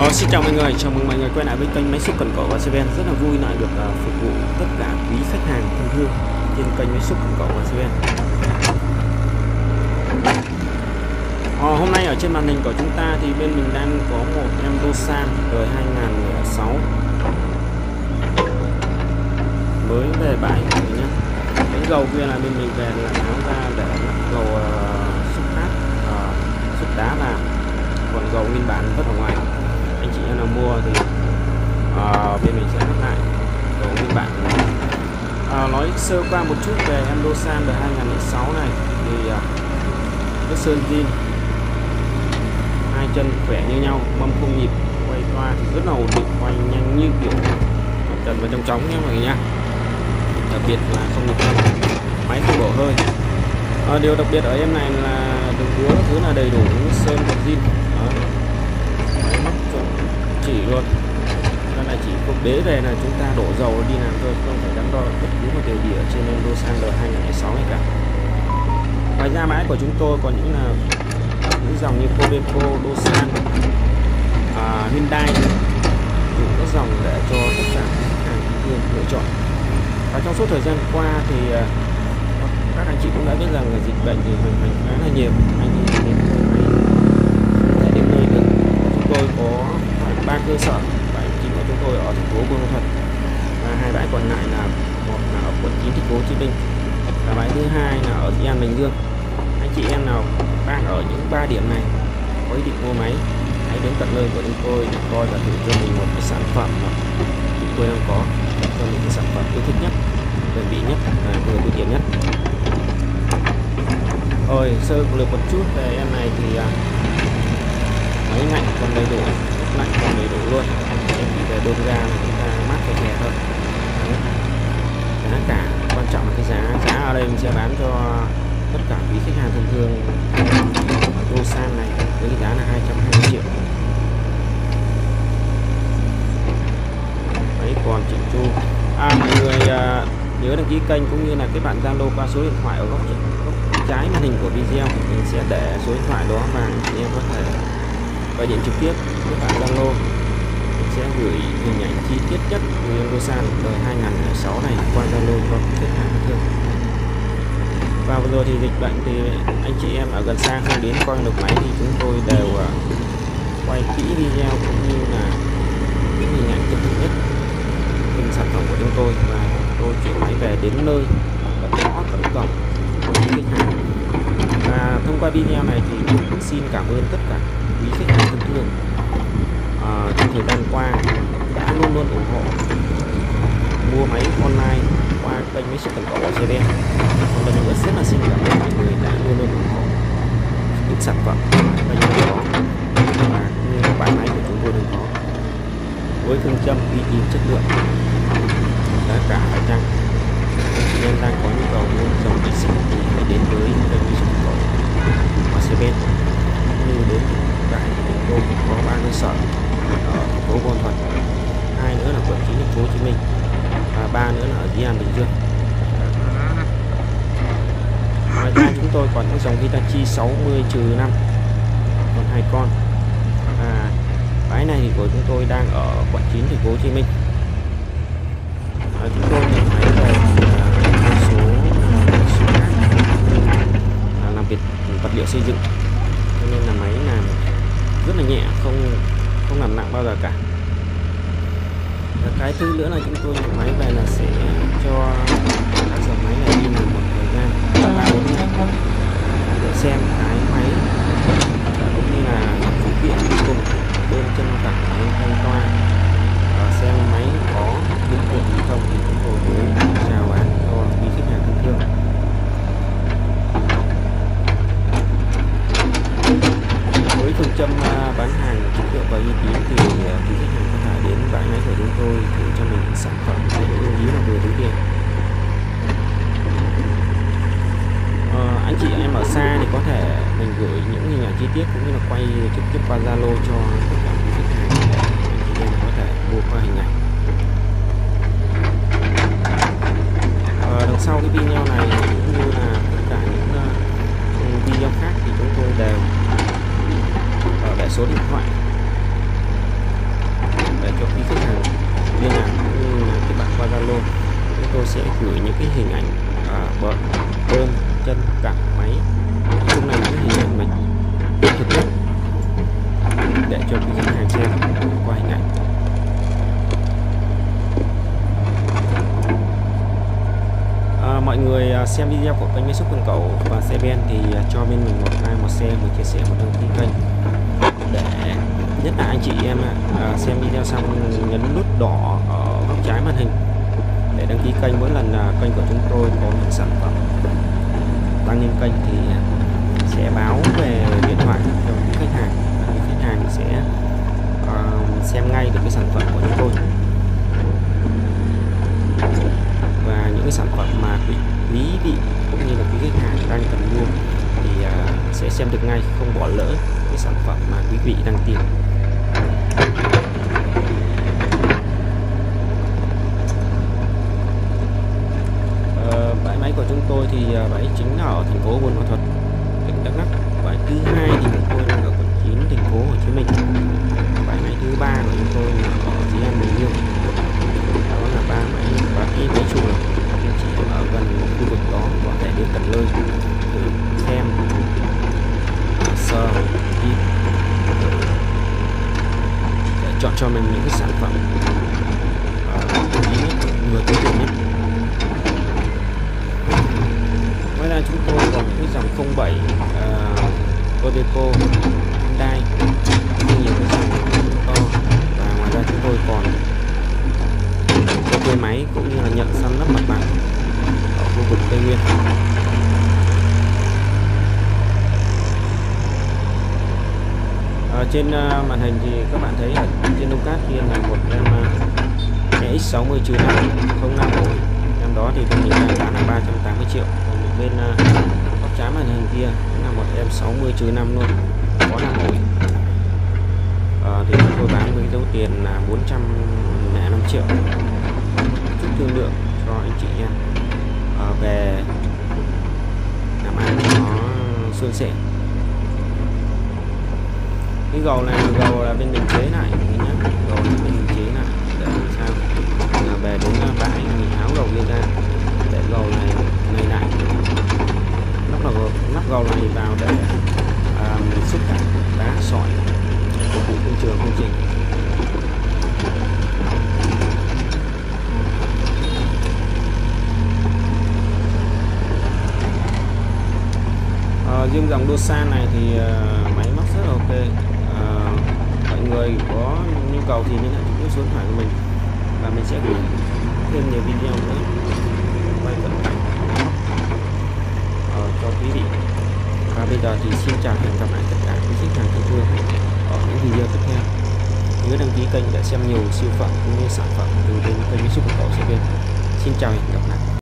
Xin chào mọi người, chào mừng mọi người quay lại với kênh Máy Xúc Cần Cẩu và Seven. Rất là vui lại được phục vụ tất cả quý khách hàng thân thương trên kênh Máy Xúc Cần Cẩu và Seven. Hôm nay ở trên màn hình của chúng ta thì bên mình đang có một em Dosan đời 2006 mới về bãi nhé. Cái dầu kia là bên mình về là tháo ra để lắp dầu xúc cát, xúc đá vào, còn dầu nguyên bản vứt ở ngoài. Anh chị em nào mua thì bên mình sẽ lắp lại dầu nguyên bản. Nói sơ qua một chút về em Dosan đời 2006 này thì cái sơn zin, hai chân khỏe như nhau, mâm không nhịp, quay toa thì rất là ổn định, quay nhanh như kiểu trần và trong chóng nhé mọi người nha. Đặc biệt là không nhịp tâm, máy không đổ hơi. Điều đặc biệt ở em này là đường búa thứ là đầy đủ sơn và zin, máy móc chuẩn chỉ luôn. Đó là chỉ có bế về là chúng ta đổ dầu đi làm thôi, không phải đắn đo bất cứ một điều gì ở trên em Dosan đời 2006 này cả. Ngoài ra bãi của chúng tôi có những dòng như Cobeco, Dosan, Hyundai, dùng các dòng để cho tất cả khách hàng lựa chọn. Và trong suốt thời gian qua thì các anh chị cũng đã biết rằng là dịch bệnh thì hoành hành khá là nhiều. Anh chị đến máy để đến nơi được. Chúng tôi có 3 cơ sở, bãi chính của chúng tôi ở thành phố Buôn Ma Thuột và 2 bãi còn lại là một là ở quận 9 thành phố Hồ Chí Minh và bãi thứ hai là ở Di An, Bình Dương. Anh chị em nào đang ở những 3 điểm này có ý định mua máy, hãy đến tận nơi của chúng tôi để coi và thử cho mình một cái sản phẩm mà chúng tôi đang có, cho mình cái sản phẩm yêu thích nhất, bền bỉ nhất và vừa túi tiền nhất. Rồi sơ lược một chút về em này thì máy lạnh còn đầy đủ, lạnh còn đầy đủ luôn. Em chỉ về đôn ga là chúng ta mát cái chè thôi. Giá cả quan trọng là cái giá ở đây mình sẽ bán cho tất cả quý khách hàng thân thương Dosan này với cái giá là 220 triệu. Đấy, còn chỉnh chu. Mọi người nhớ đăng ký kênh cũng như là cái bạn Zalo qua số điện thoại ở góc trái màn hình của video. Mình sẽ để số điện thoại đó và anh em có thể gọi điện trực tiếp với bạn Zalo. Mình sẽ gửi hình ảnh chi tiết nhất về em Dosan đời 2006 này qua Zalo cho khách hàng thân thương. Và vừa rồi thì dịch bệnh thì anh chị em ở gần xa không đến coi được máy thì chúng tôi đều quay kỹ video cũng như là những hình ảnh chân thực nhất từng sản phẩm của chúng tôi, và tôi chuyển máy về đến nơi tận ngõ tận cổng của những khách hàng. Và thông qua video này thì tôi cũng xin cảm ơn tất cả quý khách hàng thân thương trong thời gian qua đã luôn luôn ủng hộ mua máy online qua kênh Máy Xúc Cần Cẩu và Seven. Một lần nữa rất là xin cảm ơn mọi người đã luôn luôn ủng hộ những sản phẩm kênh đó và như bán máy của chúng tôi đang có với phương châm uy tín, chất lượng, giá cả phải chăng. Anh chị em đang có nhu cầu mua dòng vệ sinh thì hãy đến với kênh Máy Xúc Cần Cẩu và Seven, như đến tại chúng tôi có 3 cơ sở ở thành phố Buôn Ma Thuột, 2 nữa là quận 9 thành phố Hồ Chí Minh và 3 nữa là ở Di An, Bình Dương. Ngoài ra chúng tôi còn những dòng Hitachi 60-5 còn 2 con. Bãi này thì của chúng tôi đang ở quận 9 thành phố Hồ Chí Minh. Chúng tôi nhận máy về số làm việc vật liệu xây dựng, cho nên là máy làm rất là nhẹ, không làm nặng bao giờ cả. Và cái thứ nữa là chúng tôi nhận máy về là sẽ cho các dòng máy này đi một thời gian 3-4 ngày để xem cái máy cũng như là phụ kiện đi cùng, bên chân cẳng máy hay toa, xem máy có hiện tượng gì không thì chúng tôi mới chào bán cho quý khách hàng thân thương. Với phương châm bán hàng chất lượng và uy tín thì quý khách hàng có thể đến bãi máy của chúng tôi thử cho mình sản phẩm để ưng ý là vừa túi tiền. Anh chị em ở xa thì có thể mình gửi những hình ảnh chi tiết cũng như là quay trực tiếp qua Zalo cho tất cả quý khách hàng để anh chị em có thể mua qua hình ảnh. Đằng sau cái video này cũng như là tất cả những video khác thì chúng tôi đều để số điện thoại gửi những cái hình ảnh bơm chân cẳng máy, nói chung là những hình ảnh mình thực nhất để cho quý khách hàng xem qua hình ảnh. Mọi người xem video của kênh Máy Xúc Cần Cẩu và xe ben thì cho bên mình một like, một share, một chia sẻ, một đăng ký kênh, để nhất là anh chị em xem video xong nhấn nút đỏ ở góc trái màn hình để đăng ký kênh. Mỗi lần kênh của chúng tôi có những sản phẩm đăng lên kênh thì sẽ báo về điện thoại cho khách hàng, và khách hàng sẽ xem ngay được cái sản phẩm của chúng tôi. Và những cái sản phẩm mà quý vị cũng như là quý khách hàng đang cần mua thì sẽ xem được ngay, không bỏ lỡ cái sản phẩm mà quý vị đang tìm. Bãi máy của chúng tôi thì bãi chính là ở thành phố Buôn Ma Thuột, tỉnh Đắk Lắk. Bãi thứ hai thì chúng tôi đang ở quận 9, thành phố Hồ Chí Minh. Bãi máy thứ ba của chúng tôi là ở Dĩ An, Bình Dương. Đó là ba máy chùa. Anh chị ở gần khu vực đó có thể đến tận nơi thử xem, sờ, đi để chọn cho mình những cái sản phẩm vừa tối ưu nhất. Ngoài ra chúng tôi còn những cái dòng 07 Iveco, Hyundai, nhiều cái dòng to. Và ngoài ra chúng tôi còn cho thuê máy cũng như là nhận săn lấp mặt bằng ở khu vực Tây Nguyên. Trên màn hình thì các bạn thấy ở trên nông cát kia là một em X60 trừ 5 ổi. Em đó thì bên mình đang bán là 380 triệu. Còn một bên góc trái màn hình kia là một em 60 trừ 5 luôn, có 5 ổi. Thì chúng tôi bán với số tiền là 405 triệu. Chút thương lượng cho anh chị em về làm ăn nó suôn sẻ. Cái gầu này là bên mình chế lại nhé, gầu là bên mình chế lại để làm sao là về đến bãi mình tháo gầu lên ra để gầu này lại lắp gầu này vào để xúc cát, đá, sỏi phục vụ công trường, công trình. Riêng dòng Dosan này thì máy móc rất là ok. Mọi người có nhu cầu thì liên hệ trực tiếp số điện thoại của mình và mình sẽ gửi thêm nhiều video nữa quay cận cảnh cho quý vị. Và bây giờ thì xin chào và hẹn gặp lại tất cả quý khách hàng thân thương ở những video tiếp theo. Nhớ đăng ký kênh để xem nhiều siêu phẩm cũng như sản phẩm từ bên kênh Máy Xúc Cần Cẩu. Xin chào và hẹn gặp lại.